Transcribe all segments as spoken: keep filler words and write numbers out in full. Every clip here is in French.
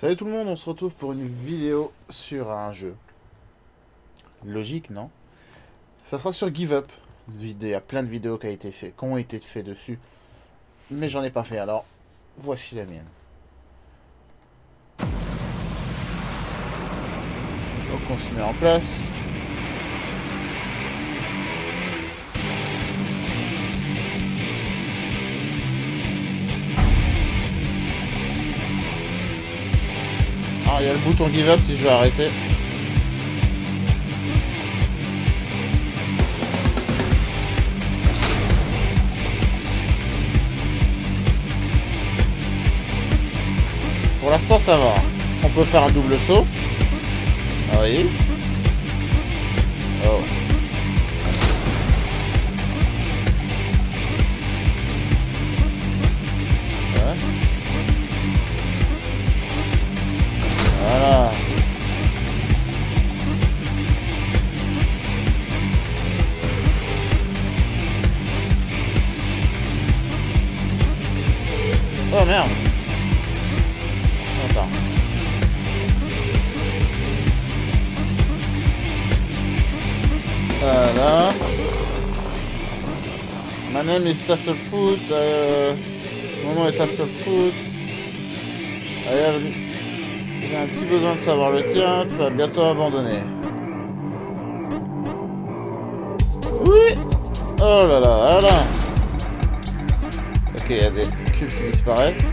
Salut tout le monde, on se retrouve pour une vidéo sur un jeu. Logique, non? Ça sera sur Give Up. Il y a plein de vidéos qui, a été fait, qui ont été faites dessus. Mais j'en ai pas fait, alors voici la mienne. Donc on se met en place. Alors il y a le bouton Give Up si je veux arrêter. Pour l'instant ça va. On peut faire un double saut. Ah oui. Oh. Ouais. Voilà. Oh merde. Attends. Voilà. My name is Tasselfoot. Euh... Mon nom est Tasselfoot. J'ai un petit besoin de savoir le tien. Tu vas bientôt abandonner. Oui. Oh là là, là là. Ok, il y a des cubes qui disparaissent.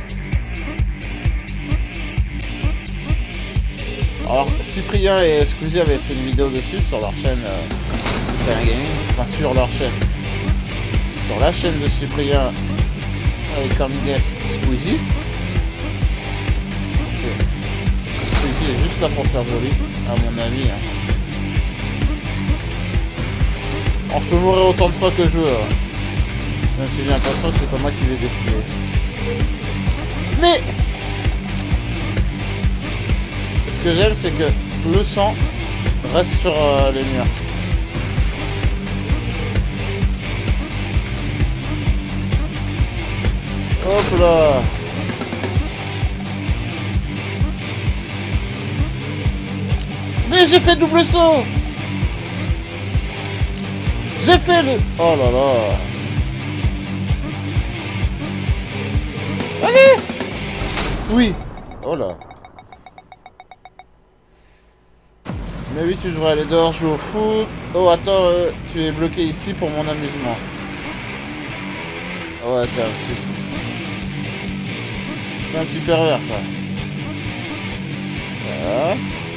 Alors, Cyprien et Squeezie avaient fait une vidéo dessus sur leur chaîne euh, C'était un Gaming. Enfin, sur leur chaîne. Sur la chaîne de Cyprien avec comme guest Squeezie. Parce que Squeezie est juste là pour faire joli, à mon avis. Hein. Alors, je peux mourir autant de fois que je veux. Hein. Même si j'ai l'impression que c'est pas moi qui vais décider. Mais ce que j'aime, c'est que le sang reste sur euh, les murs. Hop là. Mais j'ai fait double saut. J'ai fait le... Oh là là. Allez. Oui. Oh là. Mais oui, tu devrais aller dehors jouer au foot. Oh, attends, euh, tu es bloqué ici pour mon amusement. Ouais, t'es un petit... T'es un petit pervers, quoi. Voilà.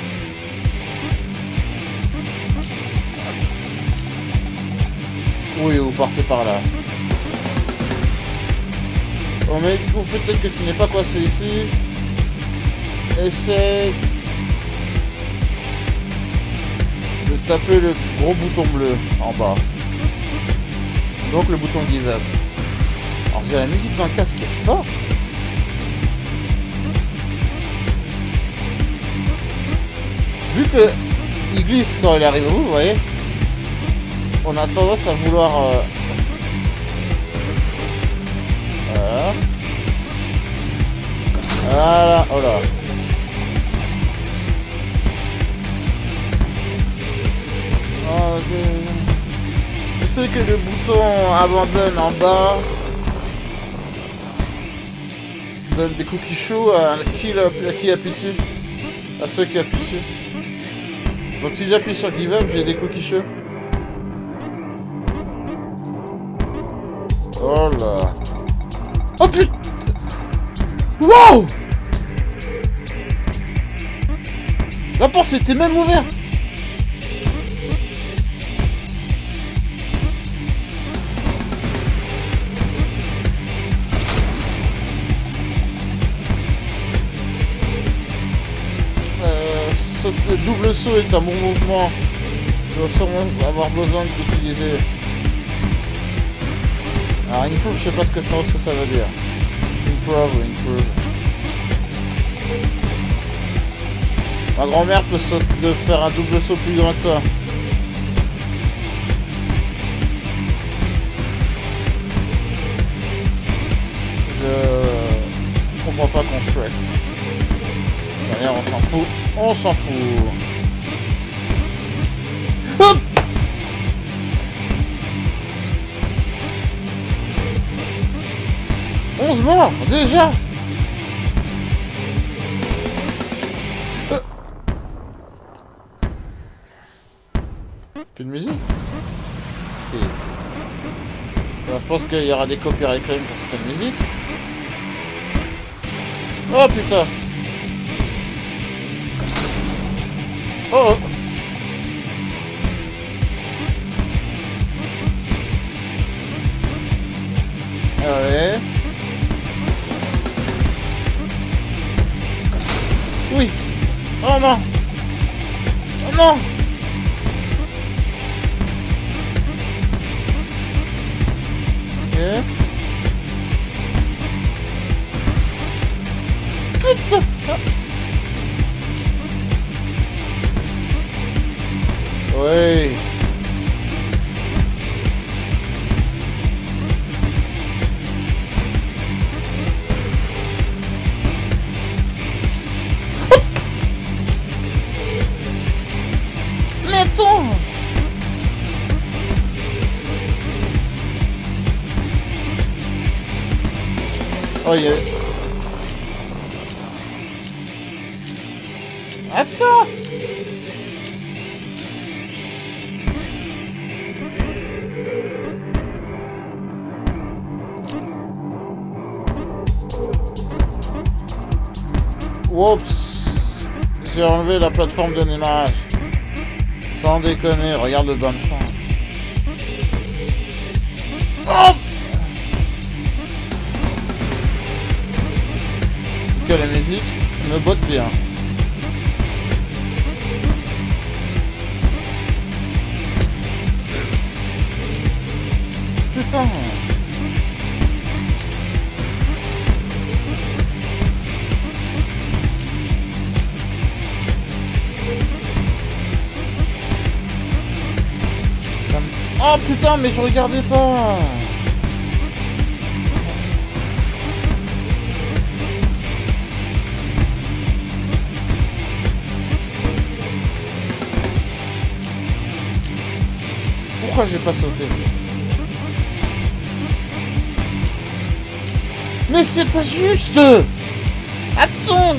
Oui, vous partez par là. Oh, mais ou peut-être que tu n'es pas coincé ici. Essaye de taper le gros bouton bleu en bas. Donc le bouton Give Up. Alors j'ai la musique dans le casque qui est forte. Vu que il glisse quand il arrive au bout, vous voyez, on a tendance à vouloir... Euh... Voilà. Voilà. Oh là. Oh, je... je sais que le bouton abandonne en bas. Donne des cookies chauds à qui, à qui appuie dessus. À ceux qui appuient dessus. Donc si j'appuie sur Give Up, j'ai des cookies chauds. Oh là. Oh putain. Wow. La porte était même ouverte. Euh, saute, double saut est un bon mouvement. Je dois sûrement avoir besoin d'utiliser. Alors improve, je sais pas ce que ça, ce que ça veut dire. Improve ou improve. Ma grand-mère peut saute de faire un double saut plus grand que toi. Je comprends pas Construct. D'ailleurs, on s'en fout. On s'en fout. Hop! onze morts, déjà! Euh. Plus de musique? Si. Alors, je pense qu'il y aura des copyright claims pour cette musique. Oh putain! Oh, oh. Allez. Oui. Oh non. Oh non. Ok. Putain. Ah. Oui. Mais attends. Oh, il y a... Attends. Oups. J'ai enlevé la plateforme de démarrage. Sans déconner, regarde le bain de sang. Oh! Que la musique me botte bien. Putain. Ça me... Oh putain, mais je regardais pas. Pourquoi j'ai pas sauté? Mais c'est pas juste! Attends!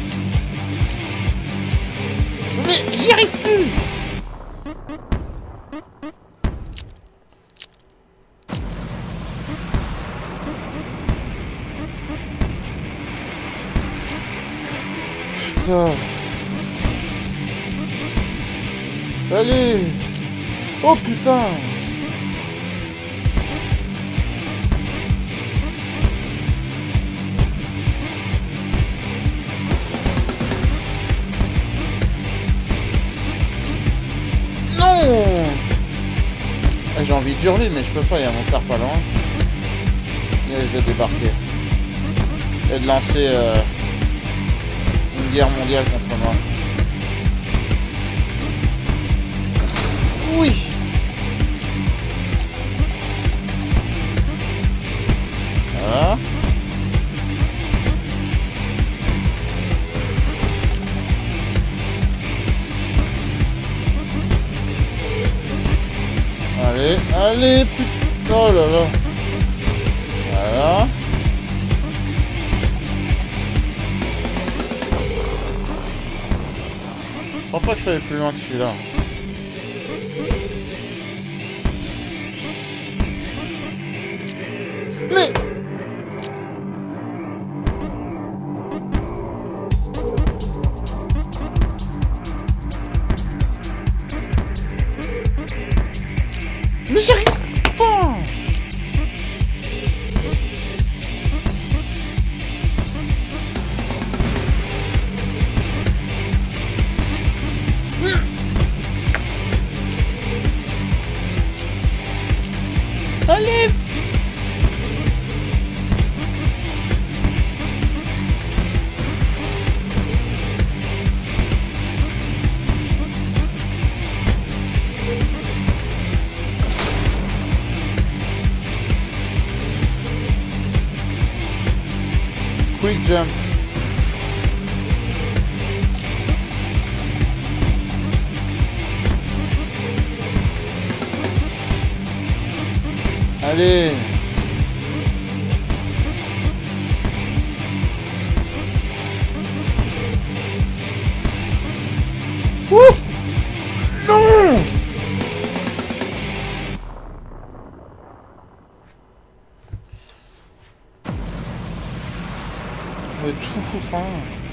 Mais j'y arrive plus! Putain! Allez! Oh putain! Non! J'ai envie d'hurler, mais je peux pas, il y a mon père pas loin. Il risque de débarquer. Et de lancer euh, une guerre mondiale contre moi. Oui! Voilà. Allez, allez, putain, oh là là. Voilà. Je crois pas que je suis allé plus loin que celui-là. Mais... Mais j'y arrive pas. Allez. Quick jump. Allez. Ouh. Non. On va tout foutre, hein.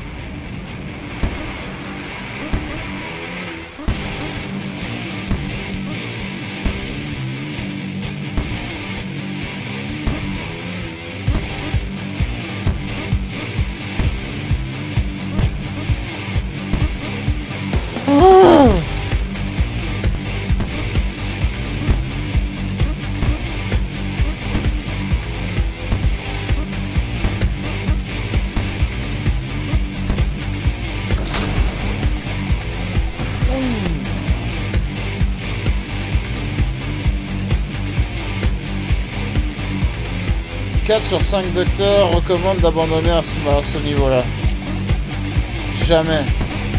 quatre sur cinq docteurs recommandent d'abandonner à ce, à ce niveau-là. Jamais.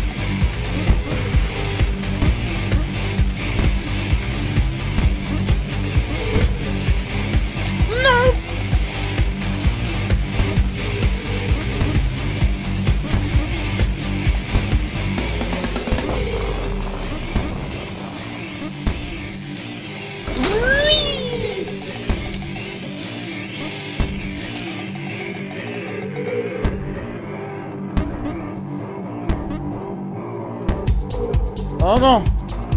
Non. Oh non!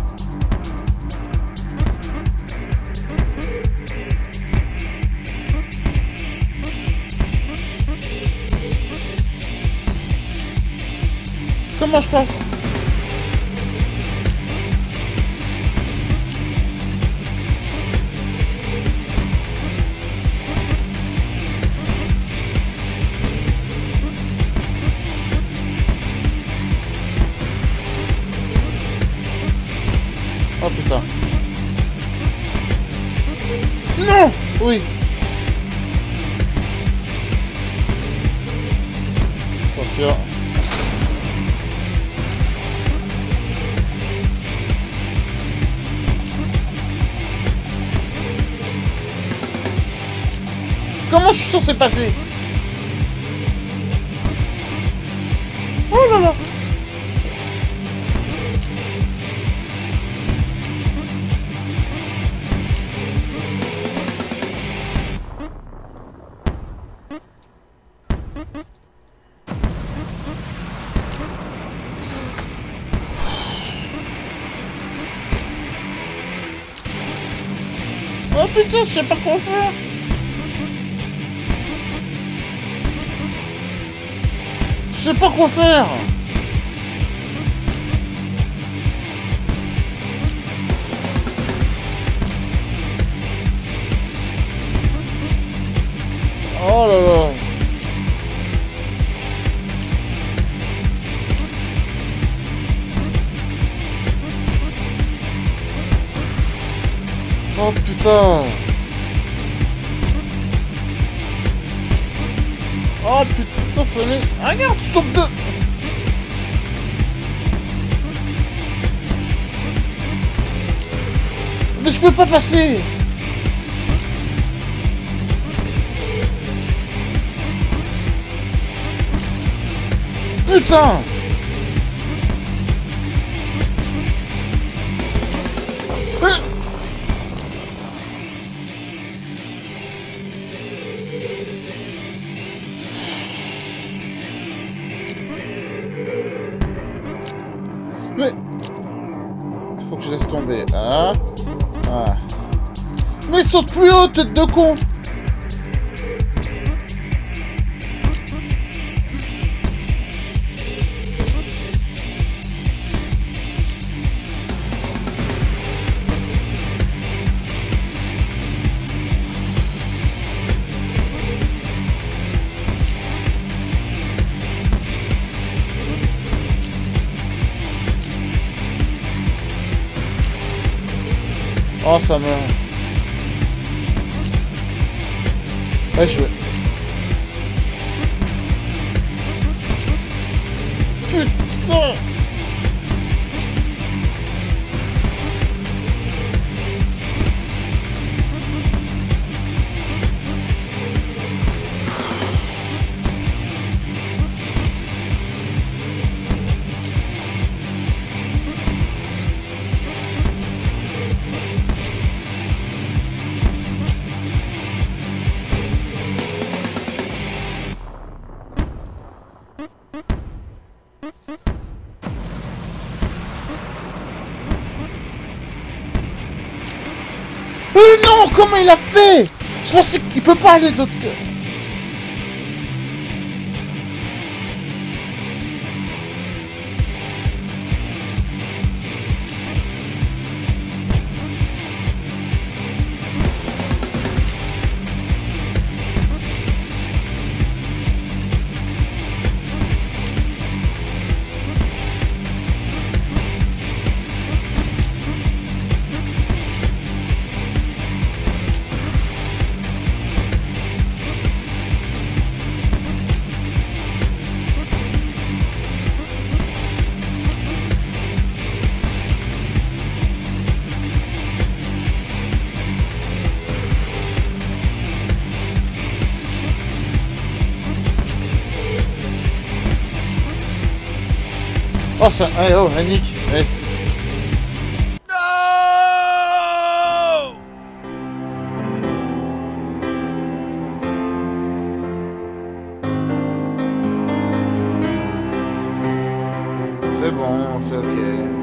Comment je passe? Oh putain. Non! Oui. Attention. Comment je suis censé passer? Oh là là. Oh putain, je sais pas quoi faire. Je sais pas quoi faire. Oh là là. Oh putain. Oh putain, ça m'est... Ah, regarde, je tombe de... Mais je peux pas passer. Putain. euh Mais... Faut que je laisse tomber. Ah. Ah. Mais saute plus haut, tête de con. Oh, ça me... Ouais, je veux... Putain. Euh non, comment il a fait? Je pensais qu'il peut pas aller de l'autre côté. Oh ça, allez, oh, Annick, allez. No! C'est bon, c'est ok.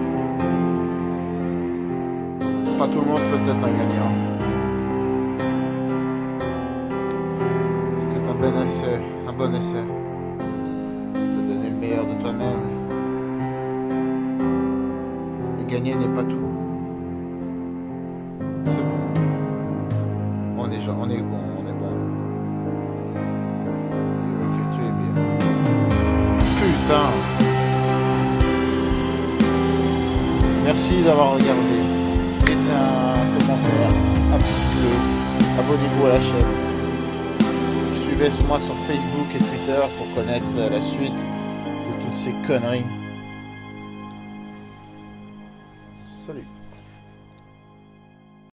Pas tout le monde peut être un gagnant. C'était un bon essai, un bon essai. T'as donné le meilleur de toi-même. Gagner n'est pas tout. C'est bon. On est, on est bon, on est bon. Ok, tu es bien. Putain. Merci d'avoir regardé. Laissez un commentaire, un pouce bleu, abonnez-vous à la chaîne. Suivez-moi sur Facebook et Twitter pour connaître la suite de toutes ces conneries. Salut.